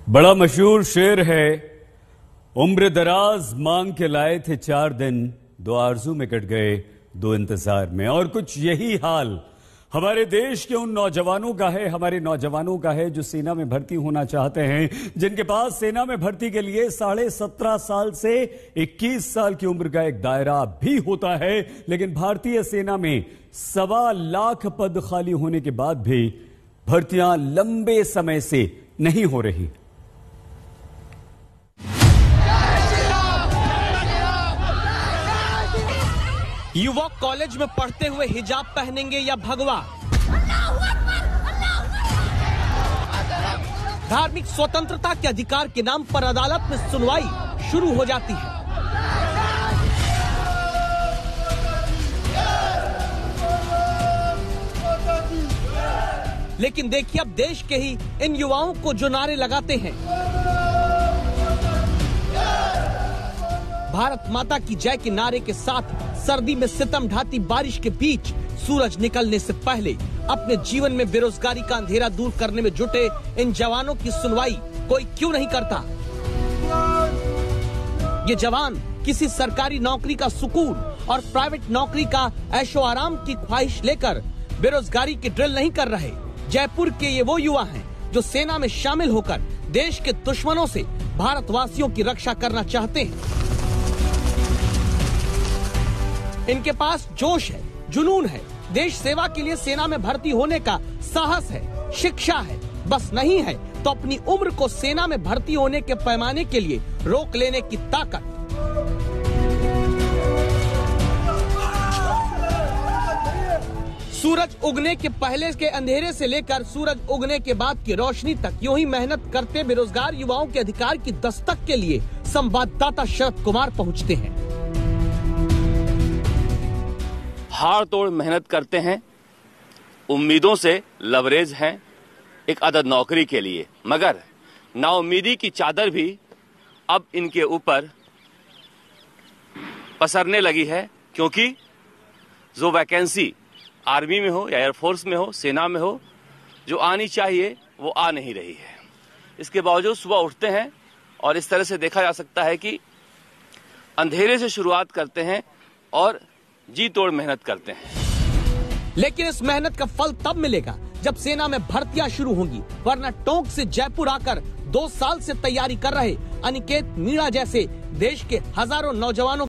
बड़ा मशहूर शेर है, उम्र दराज मांग के लाए थे 4 दिन, 2 आरजू में कट गए 2 इंतजार में। और कुछ यही हाल हमारे देश के उन नौजवानों का है, हमारे नौजवानों का है जो सेना में भर्ती होना चाहते हैं, जिनके पास सेना में भर्ती के लिए 17.5 साल से 21 साल की उम्र का एक दायरा भी होता है। लेकिन भारतीय सेना में 1.25 लाख पद खाली होने के बाद भी भर्तियां लंबे समय से नहीं हो रही। युवक कॉलेज में पढ़ते हुए हिजाब पहनेंगे या भगवा? धार्मिक स्वतंत्रता के अधिकार के नाम पर अदालत में सुनवाई शुरू हो जाती है। लेकिन देखिए अब देश के ही इन युवाओं को जो नारे लगाते हैं, भारत माता की जय के नारे के साथ सर्दी में सितम ढाती बारिश के बीच सूरज निकलने से पहले अपने जीवन में बेरोजगारी का अंधेरा दूर करने में जुटे इन जवानों की सुनवाई कोई क्यों नहीं करता? ये जवान किसी सरकारी नौकरी का सुकून और प्राइवेट नौकरी का ऐशो आराम की ख्वाहिश लेकर बेरोजगारी की ड्रिल नहीं कर रहे। जयपुर के ये वो युवा हैं जो सेना में शामिल होकर देश के दुश्मनों से भारतवासियों की रक्षा करना चाहते हैं। इनके पास जोश है, जुनून है, देश सेवा के लिए सेना में भर्ती होने का साहस है, शिक्षा है, बस नहीं है तो अपनी उम्र को सेना में भर्ती होने के पैमाने के लिए रोक लेने की ताकत। सूरज उगने के पहले के अंधेरे से लेकर सूरज उगने के बाद की रोशनी तक यूं ही मेहनत करते बेरोजगार युवाओं के अधिकार की दस्तक के लिए संवाददाता शरद कुमार पहुंचते हैं। हाड़ तोड़ मेहनत करते हैं, उम्मीदों से लवरेज हैं एक अदद नौकरी के लिए, मगर नाउम्मीदी की चादर भी अब इनके ऊपर पसरने लगी है, क्योंकि जो वैकेंसी आर्मी में हो या एयरफोर्स में हो, सेना में हो, जो आनी चाहिए वो आ नहीं रही है। इसके बावजूद सुबह उठते हैं और इस तरह से देखा जा सकता है कि अंधेरे से शुरुआत करते हैं और जी तोड़ मेहनत करते हैं। लेकिन इस मेहनत का फल तब मिलेगा जब सेना में भर्तियां शुरू होंगी, वरना टोंक से जयपुर आकर 2 साल से तैयारी कर रहे अनिकेत मीणा जैसे देश के हजारों नौजवानों